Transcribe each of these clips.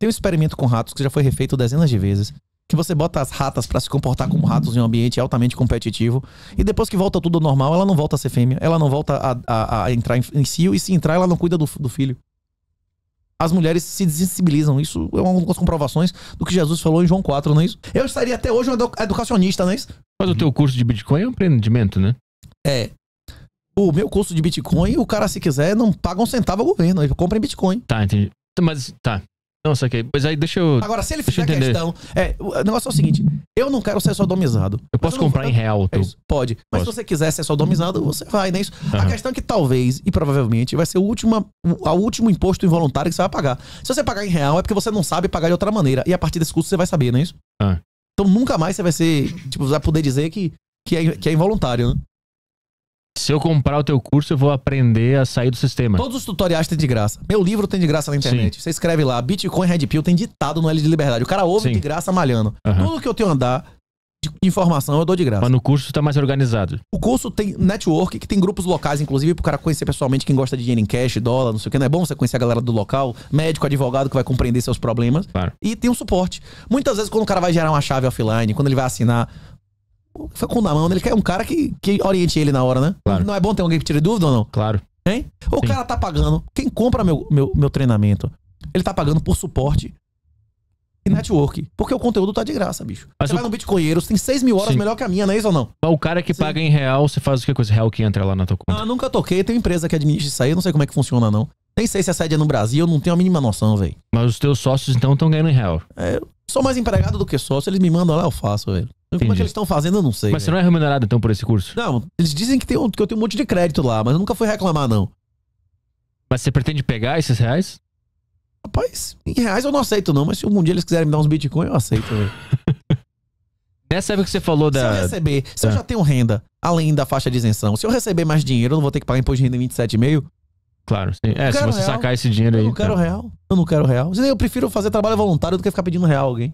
Tem um experimento com ratos que já foi refeito dezenas de vezes. Que você bota as ratas pra se comportar como ratos em um ambiente altamente competitivo. E depois que volta tudo ao normal, ela não volta a ser fêmea. Ela não volta a entrar em cio. E se entrar, ela não cuida do filho. As mulheres se desensibilizam. Isso é uma das comprovações do que Jesus falou em João 4, não é isso? Eu estaria até hoje um educacionista, não é isso? Mas o teu curso de Bitcoin é um empreendimento, né? É. O meu curso de Bitcoin, o cara, se quiser, não paga um centavo ao governo. Ele compra em Bitcoin. Tá, entendi. Mas, tá. Não, saquei. Mas aí deixa eu... Agora, se ele fizer questão... o negócio é o seguinte. Eu não quero ser sodomizado. Eu posso comprar em real. Pode. Mas se você quiser ser sodomizado, você vai, não é isso? A questão é que talvez, e provavelmente, vai ser o último imposto involuntário que você vai pagar. Se você pagar em real, é porque você não sabe pagar de outra maneira. E a partir desse custo você vai saber, não é isso? Então nunca mais você vai ser... Tipo, vai poder dizer que é involuntário, né? Se eu comprar o teu curso, eu vou aprender a sair do sistema. Todos os tutoriais têm de graça. Meu livro tem de graça na internet. Sim. Você escreve lá, Bitcoin Red Pill tem ditado no L de Liberdade. O cara ouve de graça malhando. Tudo que eu tenho a dar de informação eu dou de graça. Mas no curso tá mais organizado. O curso tem network, que tem grupos locais, inclusive, pro cara conhecer pessoalmente quem gosta de dinheiro em cash, dólar, não sei o que. Não é bom você conhecer a galera do local, médico, advogado que vai compreender seus problemas. Claro. E tem um suporte. Muitas vezes, quando o cara vai gerar uma chave offline, quando ele vai assinar... Foi com na mão, ele quer um cara que oriente ele na hora, né? Claro. Não é bom ter alguém que tire dúvida ou não? Claro. Hein? O cara tá pagando. Quem compra meu treinamento, ele tá pagando por suporte e network. Porque o conteúdo tá de graça, bicho. Mas você vai no Bitcoinheiros, tem 6 mil horas melhor que a minha, não é isso ou não? Mas o cara que paga em real, você faz o que com esse real que entra lá na tua conta? Ah, nunca toquei. Tem empresa que administra isso aí, eu não sei como é que funciona, não. Nem sei se a sede é no Brasil, eu não tenho a mínima noção, velho. Mas os teus sócios, então, estão ganhando em real? Eu sou mais empregado do que sócio, eles me mandam lá, eu faço, velho. Como é que eles estão fazendo, eu não sei. Mas você não é remunerado, então, por esse curso? Não, eles dizem que eu tenho um monte de crédito lá, mas eu nunca fui reclamar, não. Mas você pretende pegar esses reais? Rapaz, em reais eu não aceito, não. Mas se algum dia eles quiserem me dar uns Bitcoin, eu aceito, velho. Nessa época que você falou da... Se eu receber, se eu já tenho renda, além da faixa de isenção, se eu receber mais dinheiro, eu não vou ter que pagar imposto de renda em 27,5? Claro, sim. Se você real. sacar esse dinheiro aí... Eu não quero real. Eu não quero real. Eu prefiro fazer trabalho voluntário do que ficar pedindo real a alguém.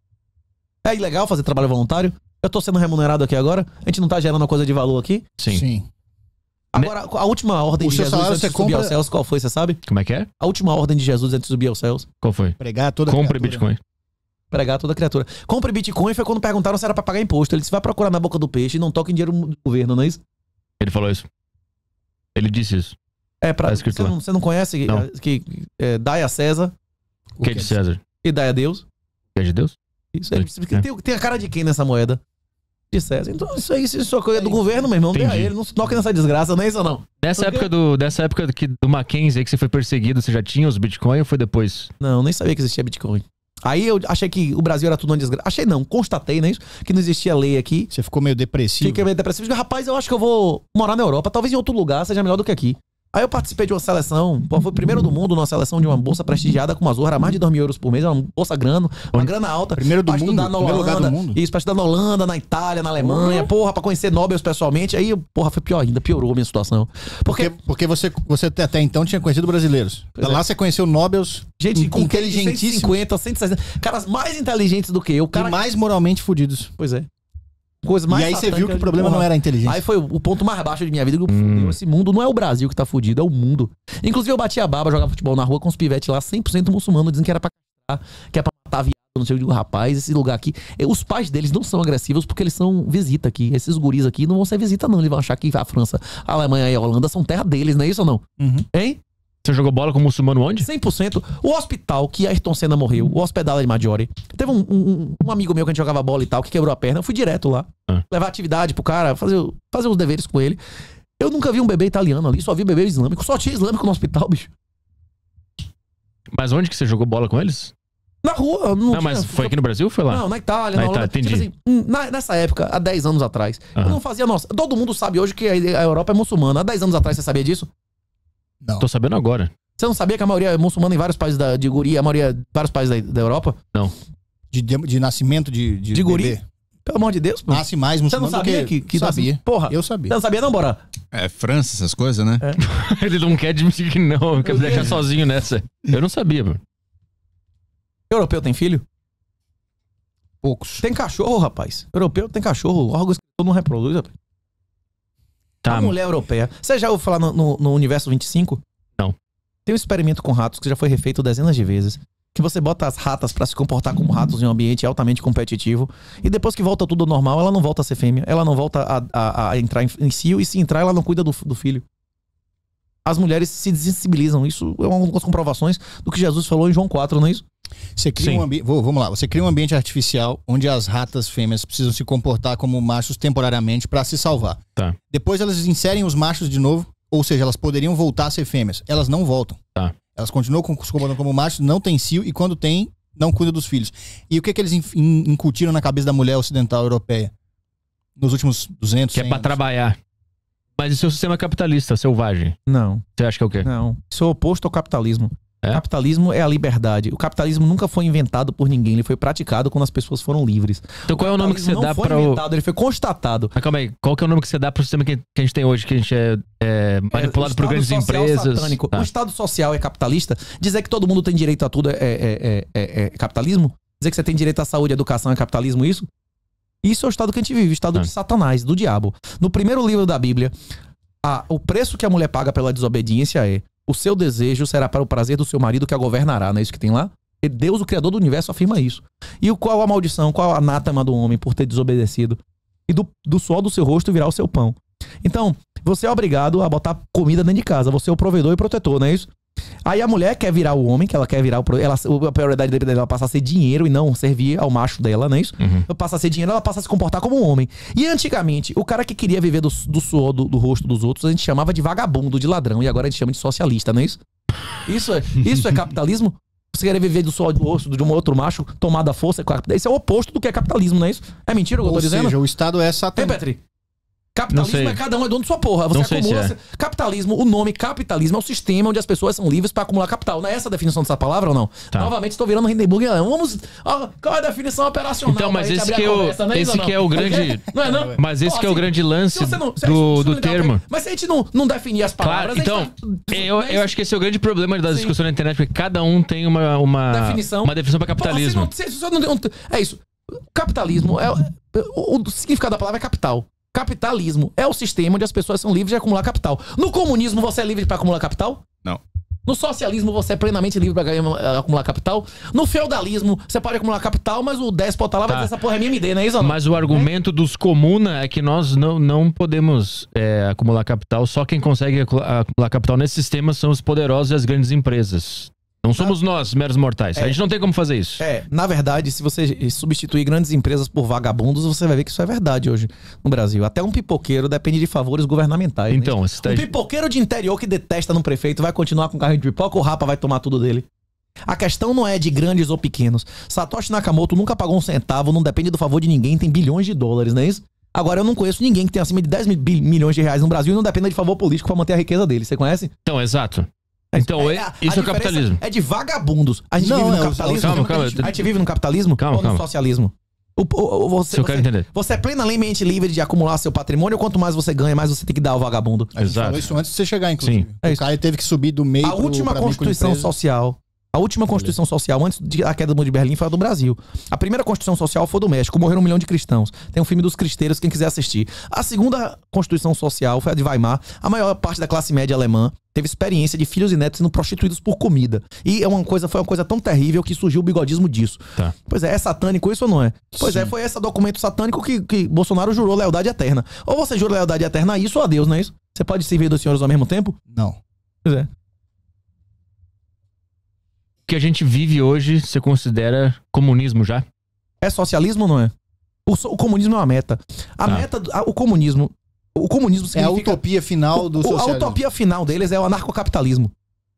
É ilegal fazer trabalho voluntário? Eu tô sendo remunerado aqui agora? A gente não tá gerando uma coisa de valor aqui? Sim. Agora, a última ordem de Jesus antes de subir aos céus, qual foi, você sabe? Como é que é? A última ordem de Jesus antes de subir aos céus. Qual foi? Pregar toda Compre Bitcoin. Pregar toda criatura. Compre Bitcoin foi quando perguntaram se era pra pagar imposto. Ele disse, vai procurar na boca do peixe e não toque em dinheiro do governo, não é isso? Ele falou isso. Ele disse isso. Você não conhece não. Que dai a César. O que é de César? E dai a Deus. O que é de Deus? Isso aí. Tem a cara de quem nessa moeda? De César. Então isso aí, isso é do governo, meu irmão. Dê a ele. Não se toque nessa desgraça, não é isso ou não? Dessa época do Mackenzie aí que você foi perseguido, você já tinha os Bitcoin ou foi depois? Não, nem sabia que existia Bitcoin. Aí eu achei que o Brasil era tudo uma desgraça. Achei não, constatei, né? Que não existia lei aqui. Você ficou meio depressivo? Fiquei meio depressivo. Rapaz, eu acho que eu vou morar na Europa. Talvez em outro lugar seja melhor do que aqui. Aí eu participei de uma seleção, foi o primeiro do mundo numa seleção de uma bolsa prestigiada com uma Zorra, mais de 2 mil euros por mês, uma bolsa uma grana alta. Primeiro do mundo? Estudar na Holanda, lugar do mundo? Isso, pra estudar na Holanda, na Itália, na Alemanha, pra conhecer Nobels pessoalmente. Aí, foi pior ainda, piorou a minha situação. Porque você até então tinha conhecido brasileiros. Lá você conheceu Nobels, gente com inteligentíssimos. 150, 160, caras mais inteligentes do que eu. E mais moralmente fudidos. Pois é. Coisa mais e aí você viu que o problema não era a inteligência. Aí foi o ponto mais baixo de minha vida. Esse mundo não é o Brasil que tá fudido, é o mundo. Inclusive eu batia a baba, jogava futebol na rua com os pivetes lá, 100% muçulmano, dizendo que era pra castrar, que é pra matar viado, não sei o que. Rapaz, esse lugar aqui, os pais deles não são agressivos porque eles são visita aqui. Esses guris aqui não vão ser visita não, eles vão achar que a França, a Alemanha e a Holanda são terra deles, não é isso ou não? Hein? Você jogou bola com muçulmano onde? 100%. O hospital que Ayrton Senna morreu, o Hospital de Maggiore, teve um amigo meu que a gente jogava bola e tal, que quebrou a perna. Eu fui direto lá, levar atividade pro cara, fazer os deveres com ele. Eu nunca vi um bebê italiano ali, só vi bebê islâmico. Só tinha islâmico no hospital, bicho. Mas onde que você jogou bola com eles? Na rua. Não, mas foi aqui no Brasil ou foi lá? Não, na Itália, na Holanda. Entendi. Tipo assim, nessa época, há 10 anos atrás, eu não fazia nossa. Todo mundo sabe hoje que a Europa é muçulmana. Há 10 anos atrás, você sabia disso? Não. Tô sabendo agora. Você não sabia que a maioria é muçulmana em vários países de guri, a maioria vários países da Europa? Não. De nascimento de guri? Bebê. Pelo amor de Deus, pô. Nasce mais muçulmano. Você não sabia que sabia. Porra. Eu sabia. Você não sabia não, Bora? É França, essas coisas, né? Ele não quer admitir que não, quer me deixar sozinho nessa. Eu não sabia, mano. Europeu tem filho? Poucos. Tem cachorro, rapaz. Europeu tem cachorro. Órgãos que não reproduz, rapaz. Tá. A mulher europeia. Você já ouviu falar no Universo 25? Não. Tem um experimento com ratos que já foi refeito dezenas de vezes. que você bota as ratas pra se comportar como ratos em um ambiente altamente competitivo, e depois que volta tudo ao normal, ela não volta a ser fêmea, ela não volta a entrar em cio, e se entrar, ela não cuida do filho. As mulheres se desensibilizam. Isso é uma das comprovações do que Jesus falou em João 4, não é isso? Você cria vamos lá. Você cria um ambiente artificial onde as ratas fêmeas precisam se comportar como machos temporariamente para se salvar. Tá. Depois elas inserem os machos de novo, ou seja, elas poderiam voltar a ser fêmeas. Elas não voltam. Tá. Elas continuam se comportando como machos, não tem cio e quando tem, não cuida dos filhos. E o que eles incutiram na cabeça da mulher ocidental europeia nos últimos 200 Que é pra trabalhar. Mas isso é o sistema capitalista, selvagem. Não. Você acha que é o quê? Não. Isso é o oposto ao capitalismo. É? Capitalismo é a liberdade. O capitalismo nunca foi inventado por ninguém. Ele foi praticado quando as pessoas foram livres. Então qual é o nome que você dá para o... Ele foi constatado. Mas calma aí. Qual que é o nome que você dá pro sistema que a gente tem hoje, que a gente é manipulado por grandes empresas? Tá. O Estado social é capitalista. Dizer que todo mundo tem direito a tudo é capitalismo? Dizer que você tem direito à saúde e à educação é capitalismo, isso? Isso é o estado que a gente vive, o estado de Satanás, do diabo. No primeiro livro da Bíblia, o preço que a mulher paga pela desobediência é: o seu desejo será para o prazer do seu marido que a governará. Não é isso que tem lá? E Deus, o Criador do universo, afirma isso. E qual a maldição, qual a anátema do homem por ter desobedecido? E do suor do seu rosto virá o seu pão. Então, você é obrigado a botar comida dentro de casa. Você é o provedor e protetor, não é isso? Aí a mulher quer virar o homem, que ela quer virar a prioridade dela passa a ser dinheiro e não servir ao macho dela, não é isso? Passa a ser dinheiro, ela passa a se comportar como um homem. E antigamente, o cara que queria viver do suor do rosto dos outros, a gente chamava de vagabundo, de ladrão, e agora a gente chama de socialista, não é isso? Isso é capitalismo? Você querer viver do suor do rosto de um outro macho, tomado à força, isso é o oposto do que é capitalismo, não é isso? É mentira o que eu tô dizendo? Ou seja, o Estado é satânico. Petri? Capitalismo é cada um é dono de sua porra. Você acumula. Capitalismo, o nome capitalismo é o sistema onde as pessoas são livres para acumular capital. Não é essa a definição dessa palavra ou não? Tá. Novamente estou virando Hindenburg. Vamos. Qual é a definição operacional? Então, mas esse que é o grande. Não é não? Mas esse que é o grande lance do termo. Mas se a gente não definir as palavras. Claro, então, eu acho que esse é o grande problema das discussões na internet, porque cada um tem uma definição para capitalismo. É isso. Capitalismo o significado da palavra é capital. Capitalismo é o sistema onde as pessoas são livres de acumular capital. No comunismo você é livre para acumular capital? Não. No socialismo você é plenamente livre para acumular capital? No feudalismo você pode acumular capital, mas o déspota lá vai dizer essa porra é minha MD, não é isso? Não? Mas o argumento dos comuna é que nós não podemos acumular capital. Só quem consegue acumular capital nesse sistema são os poderosos e as grandes empresas. Não somos nós, meros mortais. A gente não tem como fazer isso. Na verdade, se você substituir grandes empresas por vagabundos, você vai ver que isso é verdade hoje no Brasil. Até um pipoqueiro depende de favores governamentais. Então, né? Um pipoqueiro de interior que detesta no prefeito vai continuar com carrinho de pipoca ou o rapa vai tomar tudo dele? A questão não é de grandes ou pequenos. Satoshi Nakamoto nunca pagou um centavo, não depende do favor de ninguém, tem bilhões de dólares, não é isso? Agora, eu não conheço ninguém que tenha acima de 10 milhões de reais no Brasil e não dependa de favor político para manter a riqueza dele. Você conhece? Então, exato. Então, isso é o capitalismo. É de vagabundos. A gente vive no capitalismo. Calma. A gente vive no capitalismo ou no socialismo? Você é plenamente livre de acumular seu patrimônio. Quanto mais você ganha, mais você tem que dar ao vagabundo. A gente falou isso antes de você chegar, inclusive. Sim. O Caio teve que subir do meio. A última Constituição Social. A última Constituição Social, antes da queda do Muro de Berlim, foi a do Brasil. A primeira Constituição Social foi do México. Morreram 1 milhão de cristãos. Tem um filme dos cristeiros, quem quiser assistir. A segunda Constituição Social foi a de Weimar. A maior parte da classe média alemã teve experiência de filhos e netos sendo prostituídos por comida. E foi uma coisa tão terrível que surgiu o bigodismo disso. Tá. Pois é satânico isso ou não é? Pois Sim. Foi esse documento satânico que Bolsonaro jurou lealdade eterna. Ou você jura lealdade eterna a isso ou a Deus, não é isso? Você pode servir dos senhores ao mesmo tempo? Não. Pois é. O que a gente vive hoje, você considera comunismo já? É socialismo ou não é? O comunismo é uma meta. O comunismo significa... É a utopia final do socialismo. A utopia final deles é o anarcocapitalismo.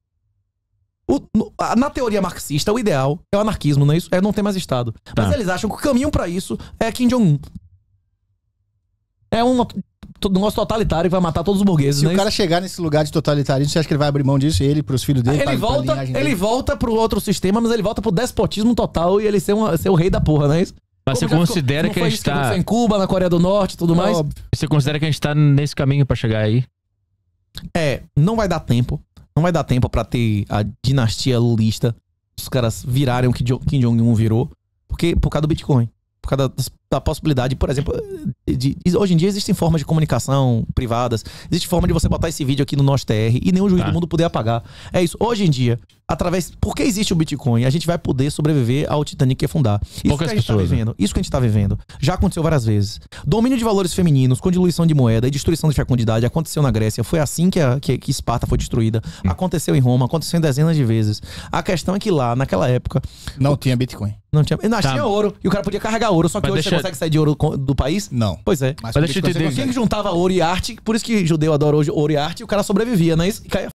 Na teoria marxista, o ideal é o anarquismo, não é isso? Não ter mais Estado. Mas eles acham que o caminho pra isso é Kim Jong-un. É um negócio totalitário que vai matar todos os burgueses. Se o cara chegar nesse lugar de totalitarismo, você acha que ele vai abrir mão disso? Ele, pros filhos dele? Ele volta pro outro sistema, mas ele volta pro despotismo total e ele ser o rei da porra, não é isso? Mas você considera que a gente tá... em Cuba, na Coreia do Norte e tudo mais? Você considera que a gente tá nesse caminho pra chegar aí? Não vai dar tempo. Não vai dar tempo pra ter a dinastia lulista. Os caras virarem o que Kim Jong-un virou. Por causa do Bitcoin. Por causa das da possibilidade, por exemplo, hoje em dia existem formas de comunicação privadas, existe forma de você botar esse vídeo aqui no nosso TR e nenhum juiz do mundo poder apagar. É isso. Hoje em dia, por que existe o Bitcoin? A gente vai poder sobreviver ao Titanic que afundar. Isso que a gente tá vivendo. Isso que a gente tá vivendo. Já aconteceu várias vezes. Domínio de valores femininos, com diluição de moeda e destruição de fecundidade, aconteceu na Grécia. Foi assim que Esparta foi destruída. Aconteceu em Roma, aconteceu em dezenas de vezes. A questão é que lá, naquela época... Não tinha Bitcoin. Não tinha, tinha ouro. E o cara podia carregar ouro. Só que hoje você consegue sair de ouro do país? Não. Pois é. Mas deixa eu entender. Quem juntava ouro e arte, por isso que judeu adora hoje ouro e arte, o cara sobrevivia, não é isso? E caía